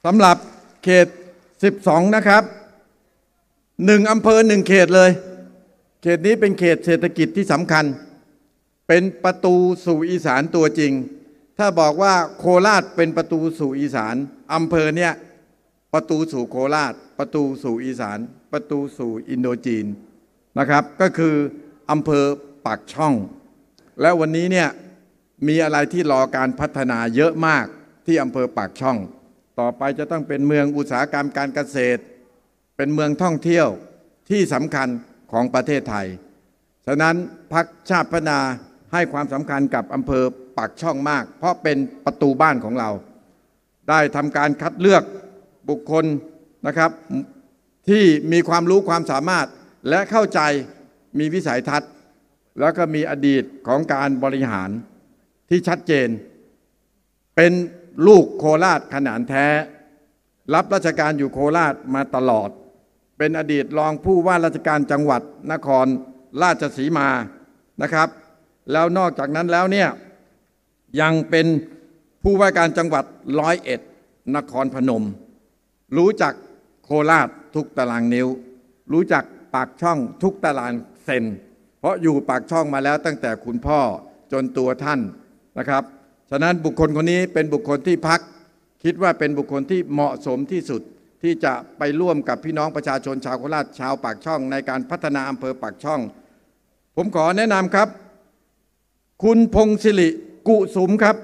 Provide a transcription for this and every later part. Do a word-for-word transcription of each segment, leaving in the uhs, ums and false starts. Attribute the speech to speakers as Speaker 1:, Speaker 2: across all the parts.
Speaker 1: สำหรับเขตสิบสองนะครับหนึ่งอำเภอหนึ่งเขตเลยเขตนี้เป็นเขตเศรษฐกิจที่สำคัญเป็นประตูสู่อีสานตัวจริงถ้าบอกว่าโคราชเป็นประตูสู่อีสานอำเภอเนี่ยประตูสู่โคราชประตูสู่อีสานประตูสู่อินโดจีนนะครับก็คืออำเภอปากช่องและวันนี้เนี่ยมีอะไรที่รอการพัฒนาเยอะมากที่อำเภอปากช่องต่อไปจะต้องเป็นเมืองอุตสาหกรรมการเกษตรเป็นเมืองท่องเที่ยวที่สำคัญของประเทศไทยฉะนั้นพรรคชาติพัฒนาให้ความสำคัญกับอำเภอปากช่องมากเพราะเป็นประตูบ้านของเราได้ทำการคัดเลือกบุคคลนะครับที่มีความรู้ความสามารถและเข้าใจมีวิสัยทัศน์แล้วก็มีอดีตของการบริหารที่ชัดเจนเป็นลูกโคราชขนานแท้รับราชการอยู่โคราชมาตลอดเป็นอดีตรองผู้ว่าราชการจังหวัดนครราชสีมานะครับแล้วนอกจากนั้นแล้วเนี่ยยังเป็นผู้ว่าการจังหวัดร้อยเอ็ดนครพนมรู้จักโคราชทุกตารางนิ้วรู้จักปากช่องทุกตารางเซนเพราะอยู่ปากช่องมาแล้วตั้งแต่คุณพ่อจนตัวท่านนะครับฉะนั้นบุคคลคนนี้เป็นบุคคลที่พรรคคิดว่าเป็นบุคคลที่เหมาะสมที่สุดที่จะไปร่วมกับพี่น้องประชาชนชาวโคราชชาวปากช่องในการพัฒนาอำเภอปากช่องผมขอแนะนำครับคุณพงศิริกุสุมครับ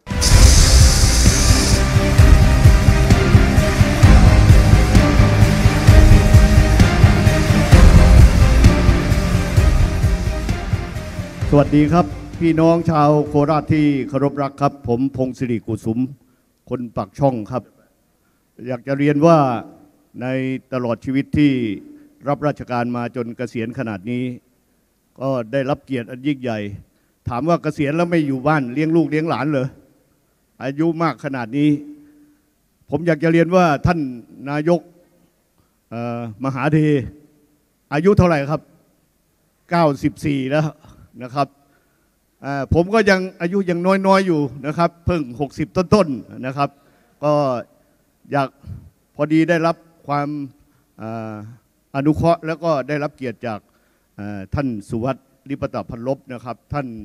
Speaker 2: สวัสดีครับพี่น้องชาวโคราชที่เคารพรักครับผมพงศิริกุสุมคนปากช่องครับอยากจะเรียนว่าในตลอดชีวิตที่รับราชการมาจนเกษียณขนาดนี้ก็ได้รับเกียรติอันยิ่งใหญ่ถามว่าเกษียณแล้วไม่อยู่บ้านเลี้ยงลูกเลี้ยงหลานเหรออายุมากขนาดนี้ผมอยากจะเรียนว่าท่านนายกมหาเทอายุเท่าไหร่ครับเก้าสิบสี่แล้วนะครับผมก็ยังอายุยังน้อยๆอยู่นะครับเพิ่งหกสิบต้นๆนะครับก็อยากพอดีได้รับความอนุเคราะห์แล้วก็ได้รับเกียรติจากท่านสุวัสดิ์ลิปตพันลบนะครับท่าน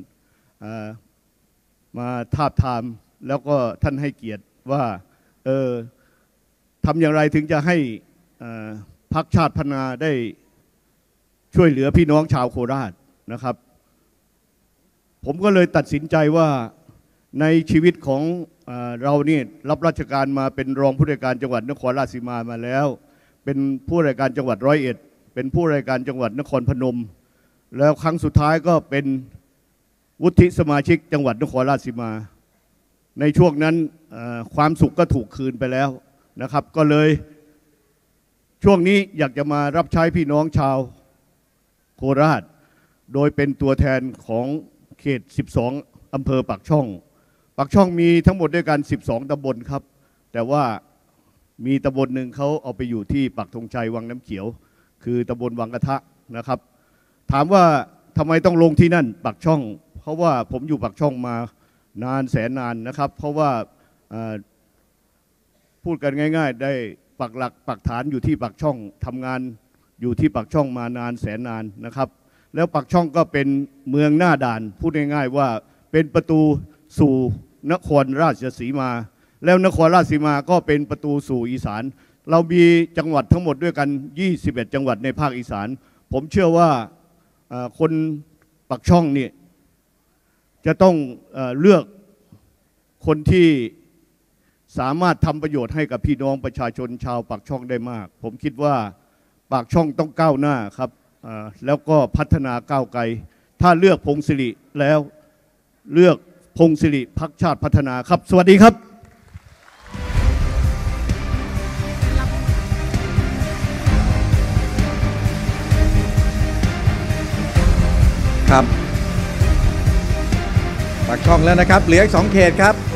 Speaker 2: มาทาบทามแล้วก็ท่านให้เกียรติว่าเออทำอย่างไรถึงจะให้พรรคชาติพัฒนาได้ช่วยเหลือพี่น้องชาวโคราชนะครับผมก็เลยตัดสินใจว่าในชีวิตของเรานี่รับราชการมาเป็นรองผู้ว่าการจังหวัดนครราชสีมามาแล้วเป็นผู้ว่าการจังหวัดร้อยเอ็ดเป็นผู้ว่าการจังหวัดนครพนมแล้วครั้งสุดท้ายก็เป็นวุฒิสมาชิกจังหวัดนครราชสีมาในช่วงนั้นความสุขก็ถูกคืนไปแล้วนะครับก็เลยช่วงนี้อยากจะมารับใช้พี่น้องชาวโคราชโดยเป็นตัวแทนของเขตสิบสองอำเภอปากช่องปากช่องมีทั้งหมดด้วยกันสิบสองตำบลครับแต่ว่ามีตำบลหนึ่งเขาเอาไปอยู่ที่ปักธงชัยวังน้ำเขียวคือตำบลวังกระทะนะครับถามว่าทำไมต้องลงที่นั่นปากช่องเพราะว่าผมอยู่ปากช่องมานานแสนนานนะครับเพราะว่าพูดกันง่ายๆได้ปักหลักปักฐานอยู่ที่ปากช่องทำงานอยู่ที่ปากช่องมานานแสนนานนะครับแล้วปากช่องก็เป็นเมืองหน้าด่านพูดง่ายๆว่าเป็นประตูสู่นครราชสีมาแล้วนครราชสีมาก็เป็นประตูสู่อีสานเรามีจังหวัดทั้งหมดด้วยกันยี่สิบเอ็ดจังหวัดในภาคอีสานผมเชื่อว่าคนปากช่องนี่จะต้องเลือกคนที่สามารถทำประโยชน์ให้กับพี่น้องประชาชนชาวปากช่องได้มากผมคิดว่าปากช่องต้องก้าวหน้าครับแล้วก็พัฒนาก้าวไกลถ้าเลือกพงศิริแล้วเลือกพงศิริพรรคชาติพัฒนาครับสวัสดีครับ
Speaker 1: ครับปากช่องแล้วนะครับเหลืออีกสองเขตครับ